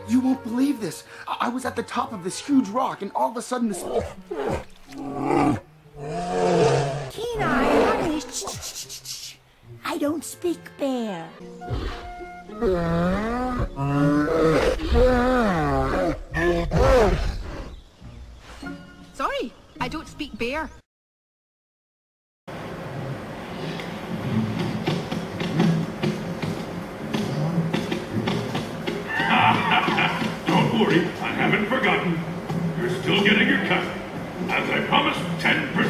You won't believe this. I was at the top of this huge rock, and all of a sudden this... Kenai, honey, shh. I don't speak bear. Sorry, I don't speak bear. Don't worry, I haven't forgotten. You're still getting your cut. As I promised, 10%.